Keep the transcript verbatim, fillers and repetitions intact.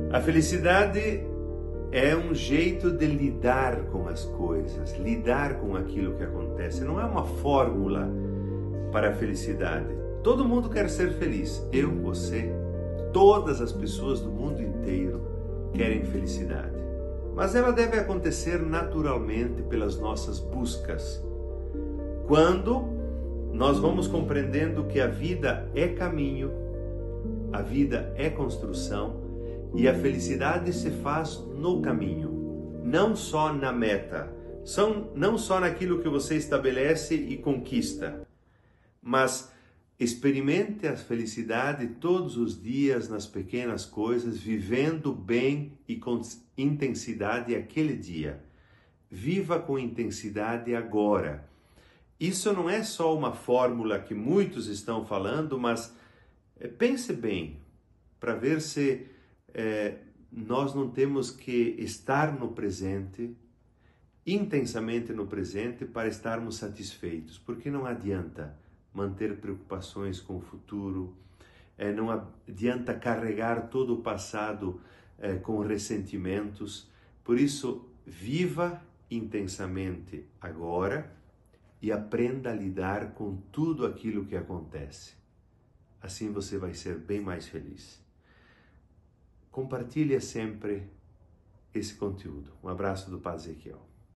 A felicidade é um jeito de lidar com as coisas, lidar com aquilo que acontece. Não é uma fórmula para a felicidade. Todo mundo quer ser feliz. Eu, você, todas as pessoas do mundo inteiro querem felicidade. Mas ela deve acontecer naturalmente pelas nossas buscas. Quando nós vamos compreendendo que a vida é caminho, a vida é construção e a felicidade se faz no caminho, não só na meta, são, não só naquilo que você estabelece e conquista, mas experimente a felicidade todos os dias nas pequenas coisas, vivendo bem e com intensidade aquele dia. Viva com intensidade agora. Isso não é só uma fórmula que muitos estão falando, mas é, pense bem para ver se é, nós não temos que estar no presente, intensamente no presente, para estarmos satisfeitos, porque não adianta manter preocupações com o futuro, é, não adianta carregar todo o passado é, com ressentimentos. Por isso, viva intensamente agora e aprenda a lidar com tudo aquilo que acontece. Assim você vai ser bem mais feliz. Compartilhe sempre esse conteúdo. Um abraço do Padre Ezequiel.